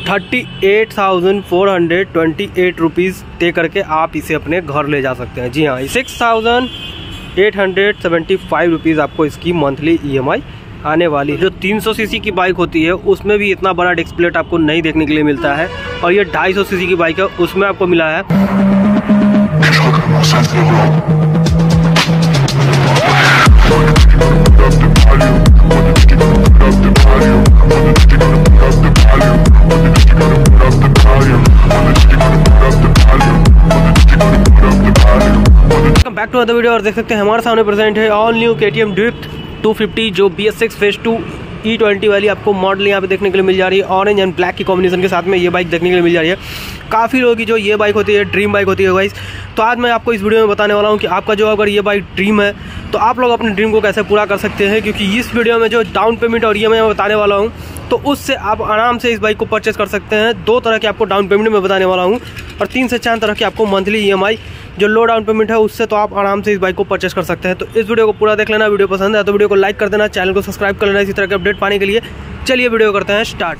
38,428 rupees पे करके आप इसे अपने घर ले जा सकते हैं। जी हाँ, 6,875 रुपीज़ आपको इसकी मंथली EMI आने वाली है। जो 300 सीसी की बाइक होती है उसमें भी इतना बड़ा डिस्क प्लेट आपको नहीं देखने के लिए मिलता है, और ये 250 सीसी की बाइक है उसमें आपको मिला है बैक टू अदर वीडियो। और देख सकते हैं हमारे सामने प्रेजेंट है ऑल न्यू KTM ड्रिफ्ट 250 जो BS6 फेज 2 E20 वाली आपको मॉडल यहाँ पे देखने के लिए मिल जा रही है। ऑरेंज एंड ब्लैक की कॉम्बिनेशन के साथ में ये बाइक देखने के लिए मिल जा रही है। काफ़ी लोगों की जो ये बाइक होती है ड्रीम बाइक होती है गाइस। तो आज मैं आपको इस वीडियो में बताने वाला हूँ कि आपका जो अगर ये बाइक ड्रीम है तो आप लोग अपने ड्रीम को कैसे पूरा कर सकते हैं, क्योंकि इस वीडियो में जो डाउन पेमेंट और EMI मैं बताने वाला हूँ तो उससे आप आराम से इस बाइक को परचेस कर सकते हैं। 2 तरह के आपको डाउन पेमेंट में बताने वाला हूँ और 3 से 4 तरह की आपको मंथली EMI जो लो डाउन पेमेंट है उससे तो आप आराम से इस बाइक को परचेस कर सकते हैं। तो इस वीडियो को पूरा देख लेना। वीडियो पसंद है तो वीडियो को लाइक कर देना, चैनल को सब्सक्राइब कर लेना इसी तरह के अपडेट पाने के लिए। चलिए वीडियो करते हैं स्टार्ट।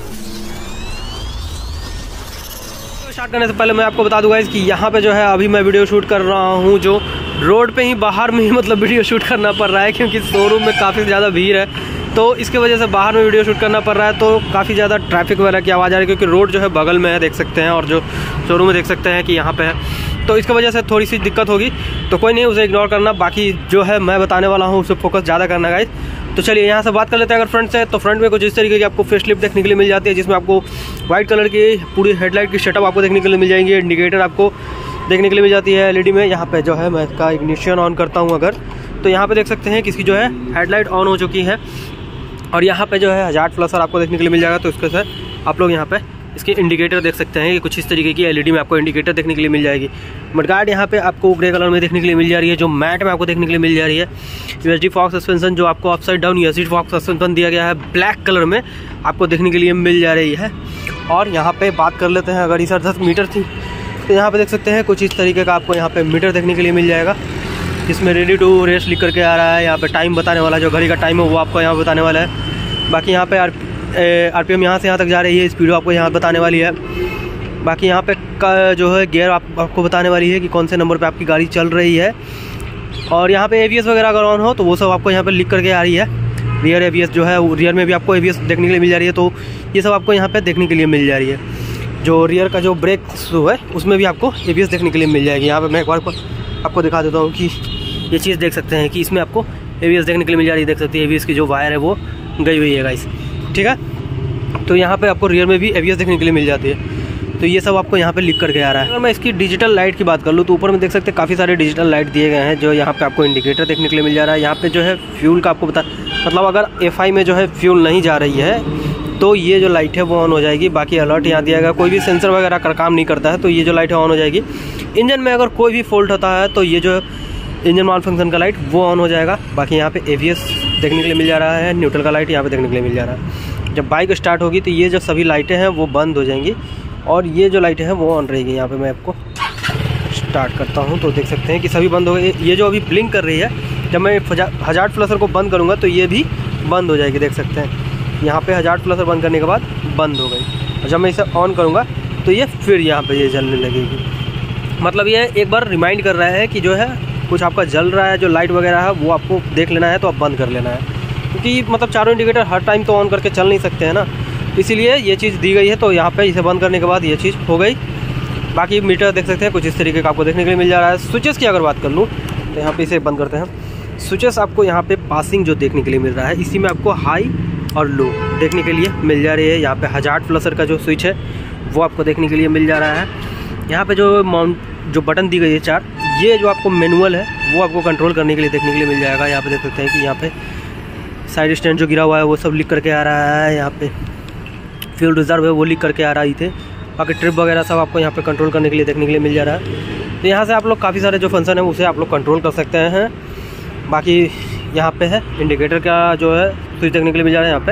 स्टार्ट करने से पहले मैं आपको बता दूंगा कि यहाँ पे जो है अभी मैं वीडियो शूट कर रहा हूँ जो रोड पे ही बाहर में ही मतलब वीडियो शूट करना पड़ रहा है, क्योंकि शोरूम में काफ़ी ज़्यादा भीड़ है तो इसकी वजह से बाहर में वीडियो शूट करना पड़ रहा है। तो काफ़ी ज़्यादा ट्रैफिक वगैरह की आवाज़ आ रही है, क्योंकि रोड जो है बगल में है देख सकते हैं, और जो शोरूम में देख सकते हैं कि यहाँ पे है, तो इसकी वजह से थोड़ी सी दिक्कत होगी। तो कोई नहीं, उसे इग्नोर करना, बाकी जो है मैं बताने वाला हूँ उसे फोकस ज़्यादा करना गाइस। तो चलिए यहाँ से बात कर लेते हैं। अगर फ्रंट से तो फ्रंट में कुछ इस तरीके की आपको फेस लिफ्ट देखने के लिए मिल जाती है, जिसमें आपको व्हाइट कलर की पूरी हेडलाइट की सेटअप आपको देखने के लिए मिल जाएंगी। इंडिकेटर आपको देखने के लिए मिल जाती है LED में। यहाँ पे जो है मैं इसका इग्निशन ऑन करता हूँ अगर, तो यहाँ पे देख सकते हैं कि इसकी जो है हेडलाइट ऑन हो चुकी है, और यहाँ पे जो है हजार्ड फ्लशर आपको देखने के लिए मिल जाएगा। तो इसके साथ आप लोग यहाँ पे इसके इंडिकेटर देख सकते हैं कि कुछ इस तरीके की LED में आपको इंडिकेटर देखने के लिए मिल जाएगी। मडगार्ड यहाँ पे आपको ग्रे कलर में देखने के लिए मिल जा रही है, जो मैट में आपको देखने के लिए मिल जा रही है। USD फॉक्स सस्पेंशन जो आपको upside down USD fox suspension दिया गया है ब्लैक कलर में आपको देखने के लिए मिल जा रही है। और यहाँ पे बात कर लेते हैं, अगर इस 10 मीटर थी तो यहाँ पे देख सकते हैं कुछ इस तरीके का आपको यहाँ पे मीटर देखने के लिए मिल जाएगा, जिसमें रेडी टू रेस लिख करके आ रहा है। यहाँ पे टाइम बताने वाला, जो घड़ी का टाइम है वो आपको यहाँ बताने वाला है। बाकी यहाँ पे RPM यहाँ से यहाँ तक जा रही है, स्पीड आपको यहाँ बताने वाली है। बाकी यहाँ पे का जो है गियर आपको बताने वाली है कि कौन से नंबर पे आपकी गाड़ी चल रही है। और यहाँ पे ABS वगैरह अगर ऑन हो तो वो सब आपको यहाँ पे लिख करके आ रही है। रियर ABS जो है रियर में भी आपको ABS देखने के लिए मिल जा रही है, तो ये सब आपको यहाँ पे देखने के लिए मिल जा रही है। जो रियर का जो ब्रेक शू है उसमें भी आपको ABS देखने के लिए मिल जाएगी। यहाँ पर मैं एक बार आपको दिखा देता हूँ कि ये चीज़ देख सकते हैं कि इसमें आपको ABS देखने के लिए मिल जा रही है। देख सकते हैं ABS की जो वायर है वो गई हुई है गाइस, ठीक है। तो यहाँ पे आपको रियर में भी ABS देखने के लिए मिल जाती है। तो ये सब आपको यहाँ पे लिख करके आ रहा है। अगर मैं इसकी डिजिटल लाइट की बात कर लूँ तो ऊपर में देख सकते हैं काफ़ी सारे डिजिटल लाइट दिए गए हैं, जो यहाँ पे आपको इंडिकेटर देखने के लिए मिल जा रहा है। यहाँ पे जो है फ्यूल का आपको मतलब अगर FI में जो है फ्यूल नहीं जा रही है तो ये जो लाइट है वो ऑन हो जाएगी। बाकी अलर्ट यहाँ दिया गया, कोई भी सेंसर वगैरह का काम नहीं करता है तो ये जो लाइट है ऑन हो जाएगी। इंजन में अगर कोई भी फॉल्ट होता है तो ये जो इंजन माल फंक्शन का लाइट वो ऑन हो जाएगा। बाकी यहाँ पे ABS देखने के लिए मिल जा रहा है, न्यूट्रल का लाइट यहाँ पे देखने के लिए मिल जा रहा है। जब बाइक स्टार्ट होगी तो ये जो सभी लाइटें हैं वो बंद हो जाएंगी और ये जो लाइटें हैं वो ऑन रहेगी। यहाँ पे मैं आपको स्टार्ट करता हूँ तो देख सकते हैं कि सभी बंद हो गए। ये जो अभी ब्लिंक कर रही है, जब मैं हजार्ड फ्लशर को बंद करूँगा तो ये भी बंद हो जाएगी। देख सकते हैं यहाँ पे हजार्ड फ्लशर बंद करने के बाद बंद हो गई, और जब मैं इसे ऑन करूँगा तो ये फिर यहाँ पे ये जलने लगेगी। मतलब ये एक बार रिमाइंड कर रहा है कि जो है कुछ आपका जल रहा है, जो लाइट वगैरह है वो आपको देख लेना है तो आप बंद कर लेना है, क्योंकि मतलब चारों इंडिकेटर हर टाइम तो ऑन करके चल नहीं सकते हैं ना, इसीलिए ये चीज़ दी गई है। तो यहाँ पे इसे बंद करने के बाद ये चीज़ हो गई। बाकी मीटर देख सकते हैं कुछ इस तरीके का आपको देखने के लिए मिल जा रहा है। स्विचेस की अगर बात कर लूँ तो यहाँ पे इसे बंद करते हैं। स्विचेस आपको यहाँ पे पासिंग जो देखने के लिए मिल रहा है, इसी में आपको हाई और लो देखने के लिए मिल जा रही है। यहाँ पे हजार्ड फ्लशर का जो स्विच है वो आपको देखने के लिए मिल जा रहा है। यहाँ पे जो बटन दी गई है 4, ये जो आपको मैनुअल है वो आपको कंट्रोल करने के लिए देखने के लिए मिल जाएगा। यहाँ पे देख सकते हैं कि यहाँ पे साइड स्टैंड जो गिरा हुआ है वो सब लिख करके आ रहा है। यहाँ पे फ्यूल रिजर्व है वो लिख करके आ रही थे। बाकी ट्रिप वगैरह सब आपको यहाँ पे कंट्रोल करने के लिए देखने के लिए मिल जा रहा है। तो यहाँ से आप लोग काफ़ी सारे जो फंक्शन है उसे आप लोग कंट्रोल कर सकते हैं। बाकी यहाँ पे है इंडिकेटर का जो है स्विच देखने के लिए मिल जा रहा है, यहाँ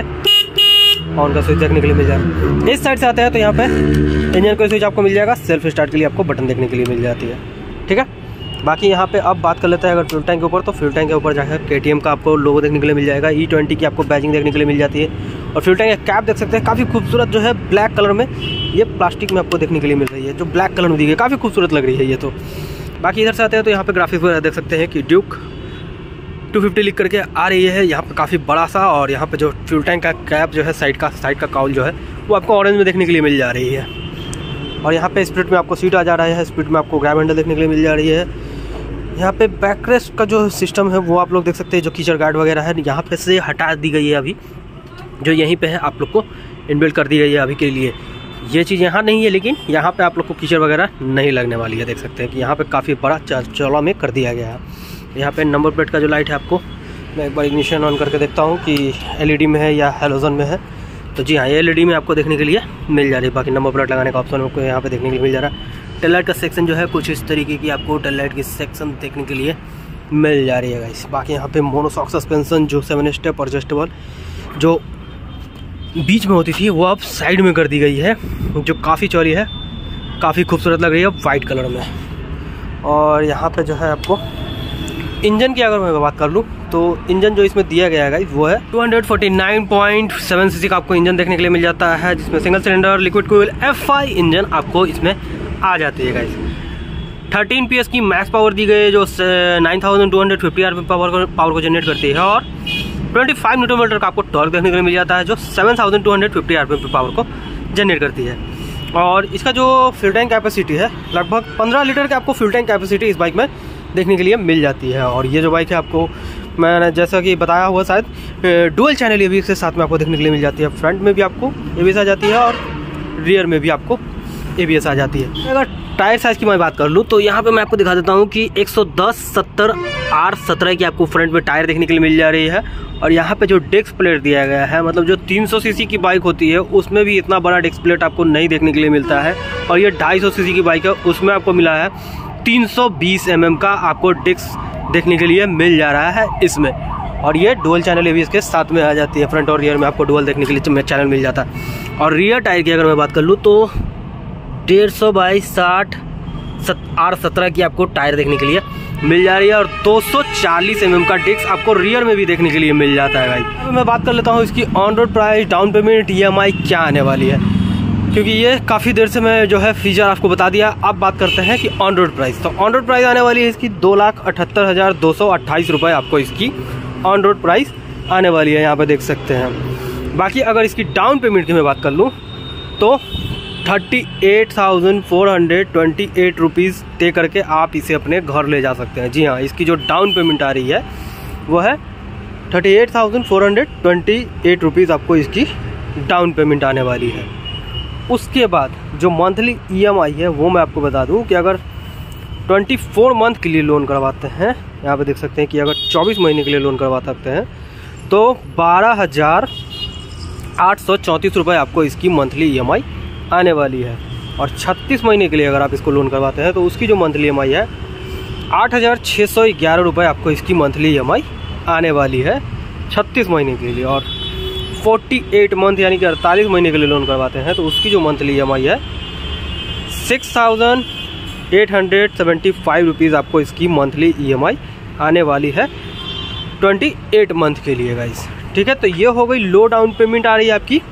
पे ऑन का स्विच देखने के लिए मिल जा रहा है। इस साइड से आते हैं तो यहाँ पे इंजन का स्विच आपको मिल जाएगा, सेल्फ स्टार्ट के लिए आपको बटन देखने के लिए मिल जाती है, ठीक है। बाकी यहाँ पे अब बात कर लेते हैं अगर फ्यूल टैंक के ऊपर, तो फ्यूल टैंक के ऊपर जाकर KTM का आपको लोगो देखने के लिए मिल जाएगा। E20 की आपको बैजिंग देखने के लिए मिल जाती है। और फ्यूल टैंक का कैप देख सकते हैं, काफ़ी खूबसूरत जो है ब्लैक कलर में, ये प्लास्टिक में आपको देखने के लिए मिल रही है, जो ब्लैक कलर में दी गई, काफ़ी खूबसूरत लग रही है ये तो। बाकी इधर से आते हैं तो यहाँ पे ग्राफिक्स वगैरह देख सकते हैं कि ड्यूक 250 लिख करके आ रही है यहाँ पे, काफ़ी बड़ा सा। और यहाँ पे जो फ्यूल टैंक का कैप जो है साइड का काउल जो है वो आपको ऑरेंज में देखने के लिए मिल जा रही है। और यहाँ पे स्प्लिट में आपको सीट आ जा रहा है, स्प्लिट में आपको ग्रैब हैंडल देखने के लिए मिल जा रही है। यहाँ पे बैकरेस्ट का जो सिस्टम है वो आप लोग देख सकते हैं, जो कीचड़ गार्ड वगैरह है यहाँ पे से हटा दी गई है अभी, जो यहीं पे है आप लोग को इनबिल्ट कर दी गई है अभी के लिए। ये चीज़ यहाँ नहीं है, लेकिन यहाँ पे आप लोग को कीचड़ वगैरह नहीं लगने वाली है। देख सकते हैं कि यहाँ पे काफ़ी बड़ा चौड़ा में कर दिया गया है। यहाँ पे नंबर प्लेट का जो लाइट है आपको, मैं एक बार इग्निशन ऑन करके देखता हूँ कि LED में है या हैलोजन में है। तो जी हाँ, ये LED में आपको देखने के लिए मिल जा रही है। बाकी नंबर प्लेट लगाने का ऑप्शन आपको यहाँ पे देखने के लिए मिल जा रहा है। टेल लाइट का सेक्शन जो है कुछ इस तरीके की आपको टेल लाइट की सेक्शन देखने के लिए मिल जा रही है गाइस। बाकी यहाँ पे मोनोशॉक सस्पेंशन जो 7 स्टेप एडजस्टेबल जो बीच में होती थी वो अब साइड में कर दी गई है, जो काफ़ी चौड़ी है, काफ़ी खूबसूरत लग रही है वाइट कलर में। और यहाँ पे जो है आपको इंजन की अगर मैं बात कर लूँ तो इंजन जो इसमें दिया गया है गाइस वो है 249.7 सीसी का आपको इंजन देखने के लिए मिल जाता है, जिसमें single cylinder liquid cool FI engine आपको इसमें आ जाती है गाइस। 13 PS की मैक्स पावर दी गई है, जो 9250 RPM पावर को जनरेट करती है। और 25 न्यूटन मीटर का आपको टॉर्क देखने के लिए मिल जाता है, जो 7250 RPM पावर को जनरेट करती है। और इसका जो फ्यूल टैंक कैपेसिटी है लगभग 15 लीटर की आपको फ्यूल टैंक कैपेसिटी इस बाइक में देखने के लिए मिल जाती है। और ये जो बाइक है आपको मैंने जैसा कि बताया हुआ शायद डुअल चैनल ABS के साथ में आपको देखने के लिए मिल जाती है। फ्रंट में भी आपको ABS आ जाती है और रियर में भी आपको ABS आ जाती है। अगर टायर साइज़ की मैं बात कर लूँ तो यहाँ पे मैं आपको दिखा देता हूँ कि 110/70 R17 की आपको फ्रंट में टायर देखने के लिए मिल जा रही है। और यहाँ पे जो डिस्क प्लेट दिया गया है, मतलब जो 300 सीसी की बाइक होती है उसमें भी इतना बड़ा डिस्क प्लेट आपको नहीं देखने के लिए मिलता है। और ये 250 सीसी की बाइक है, उसमें आपको मिला है 320 mm का आपको डिस्क देखने के लिए मिल जा रहा है इसमें। और ये डुअल चैनल ABS के साथ में आ जाती है। फ्रंट और रियर में आपको डुअल देखने के लिए चैनल मिल जाता है। और रियर टायर की अगर मैं बात कर लूँ तो 150/60 R17 की आपको टायर देखने के लिए मिल जा रही है। और 240 mm का डिस्क आपको रियर में भी देखने के लिए मिल जाता है गाइस। अब मैं बात कर लेता हूँ इसकी on road price, down payment, EMI क्या आने वाली है, क्योंकि ये काफ़ी देर से मैं जो है फीचर आपको बता दिया। अब बात करते हैं कि ऑन रोड प्राइस। तो ऑन रोड प्राइस आने वाली है इसकी 2,78,228 रुपये आपको इसकी ऑन रोड प्राइस आने वाली है, यहाँ पे देख सकते हैं। बाकी अगर इसकी डाउन पेमेंट की मैं बात कर लूँ तो 38,428 रुपीज़ दे करके आप इसे अपने घर ले जा सकते हैं। जी हाँ, इसकी जो डाउन पेमेंट आ रही है वो है 38,428 रुपीज़ आपको इसकी डाउन पेमेंट आने वाली है। उसके बाद जो मंथली EMI है वो मैं आपको बता दूं कि अगर 24 मंथ के लिए लोन करवाते हैं, यहाँ पे देख सकते हैं कि अगर 24 महीने के लिए लोन करवा सकते हैं तो 12,834 रुपये आपको इसकी मंथली EMI आने वाली है। और 36 महीने के लिए अगर आप इसको लोन करवाते हैं तो उसकी जो मंथली EMI है 8,611 रुपये आपको इसकी मंथली EMI आने वाली है 36 महीने के लिए। और 48 मंथ यानी कि 48 महीने के लिए लोन करवाते हैं तो उसकी जो मंथली EMI है 6,875 रुपीज़ आपको इसकी मंथली EMI आने वाली है 28 मंथ के लिए गाइस। ठीक है, तो ये हो गई लो डाउन पेमेंट आ रही है आपकी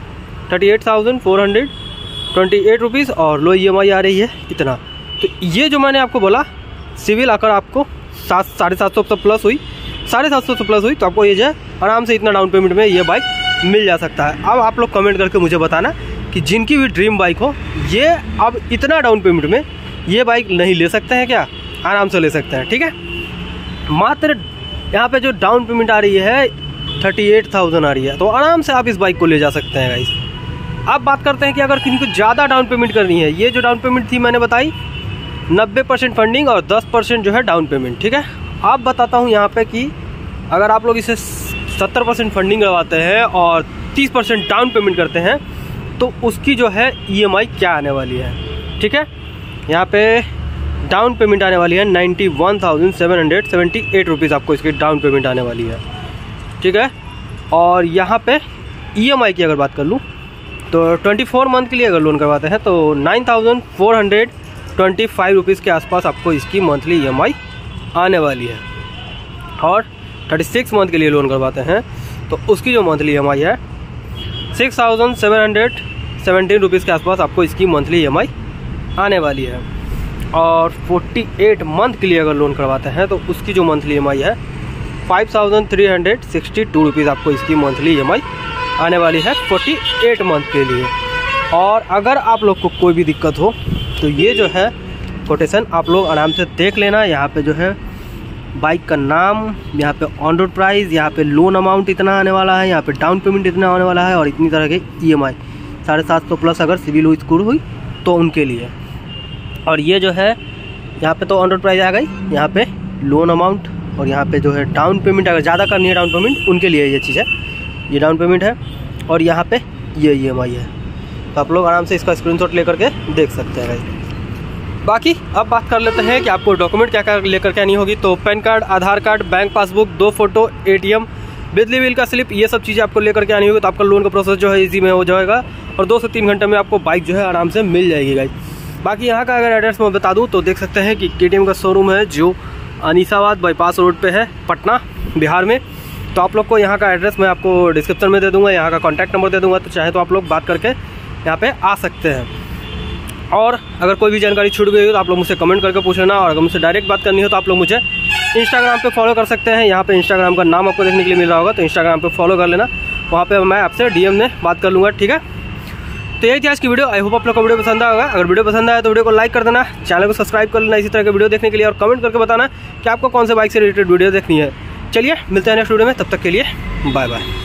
38,428 रुपीज़ और लो EMI आ रही है इतना। तो ये जो मैंने आपको बोला सिविल अगर आपको 750 से प्लस हुई, 750 से प्लस हुई तो आपको ये जो है आराम से इतना डाउन पेमेंट में ये बाइक मिल जा सकता है। अब आप लोग कमेंट करके मुझे बताना कि जिनकी भी ड्रीम बाइक हो ये अब इतना डाउन पेमेंट में ये बाइक नहीं ले सकते हैं क्या? आराम से ले सकते हैं। ठीक है, मात्र यहाँ पे जो डाउन पेमेंट आ रही है 38,000 आ रही है, तो आराम से आप इस बाइक को ले जा सकते हैं गाइस। अब बात करते हैं कि अगर किसी को ज़्यादा डाउन पेमेंट करनी है, ये जो डाउन पेमेंट थी मैंने बताई 90% फंडिंग और 10% जो है डाउन पेमेंट। ठीक है, अब बताता हूँ यहाँ पे कि अगर आप लोग इसे 70% फंडिंग करवाते हैं और 30% डाउन पेमेंट करते हैं तो उसकी जो है EMI क्या आने वाली है। ठीक है, यहाँ पे डाउन पेमेंट आने वाली है 91,778 रुपीज़ आपको इसकी डाउन पेमेंट आने वाली है। ठीक है, और यहाँ पे EMI की अगर बात कर लूँ तो 24 मंथ के लिए अगर लोन करवाते हैं तो 9,425 रुपीज़ के आसपास आपको इसकी मंथली EMI आने वाली है। और 36 मंथ के लिए लोन करवाते हैं तो उसकी जो मंथली EMI है 6,717 रुपीज़ के आसपास आपको इसकी मंथली EMI आने वाली है। और 48 मंथ के लिए अगर लोन करवाते हैं तो उसकी जो मंथली EMI है 5,362 रुपीज़ आपको इसकी मंथली EMI आने वाली है 48 मंथ के लिए। और अगर आप लोग को कोई भी दिक्कत हो तो ये जो है कोटेशन आप लोग आराम से देख लेना। यहाँ पे जो है बाइक का नाम, यहाँ पे ऑन रोड प्राइस, यहाँ पे लोन अमाउंट इतना आने वाला है, यहाँ पे डाउन पेमेंट इतना आने वाला है और इतनी तरह के EMI 750 प्लस अगर सिविल स्कोर हुई तो उनके लिए। और ये जो है यहाँ पे तो ऑन रोड प्राइस आ गई, यहाँ पे लोन अमाउंट और यहाँ पे जो है डाउन पेमेंट अगर ज़्यादा करनी है डाउन पेमेंट उनके लिए ये चीज़ है, ये डाउन पेमेंट है और यहाँ पे ये EMI है। तो आप लोग आराम से इसका स्क्रीनशॉट लेकर के देख सकते हैं भाई। बाकी अब बात कर लेते हैं कि आपको डॉक्यूमेंट क्या क्या लेकर के आनी होगी। तो pan card, Aadhaar card, bank passbook, 2 photo, ATM, बिजली बिल का स्लिप, ये सब चीज़ें आपको लेकर के आनी होगी। तो आपका लोन का प्रोसेस जो है इजी में हो जाएगा और 2 से 3 घंटे में आपको बाइक जो है आराम से मिल जाएगी गाइस। बाकी यहाँ का अगर एड्रेस मैं बता दूँ तो देख सकते हैं कि KTM का शोरूम है जो अनीसाबाद बाईपास रोड पे है, पटना बिहार में। तो आप लोग को यहाँ का एड्रेस मैं आपको डिस्क्रिप्शन में दे दूँगा, यहाँ का कॉन्टैक्ट नंबर दे दूँगा, तो चाहे तो आप लोग बात करके यहाँ पे आ सकते हैं। और अगर कोई भी जानकारी छूट गई हो तो आप लोग मुझसे कमेंट करके पूछ लेना। और अगर मुझसे डायरेक्ट बात करनी हो तो आप लोग मुझे इंस्टाग्राम पे फॉलो कर सकते हैं। यहाँ पे इंस्टाग्राम का नाम आपको देखने के लिए मिल रहा होगा, तो इंस्टाग्राम पे फॉलो कर लेना, वहाँ पे मैं आपसे DM में बात कर लूँगा, ठीक है। तो यही थी आज की वीडियो। आई होप आप लोग को वीडियो पसंद आएगा। अगर वीडियो पसंद आया तो वीडियो को लाइक कर देना, चैनल को सब्सक्राइब कर लेना इसी तरह के वीडियो देखने के लिए, और कमेंट करके बताना कि आपको कौन से बाइक से रिलेटेड वीडियो देखनी है। चलिए मिलते हैं नेक्स्ट वीडियो में, तब तक के लिए बाय बाय।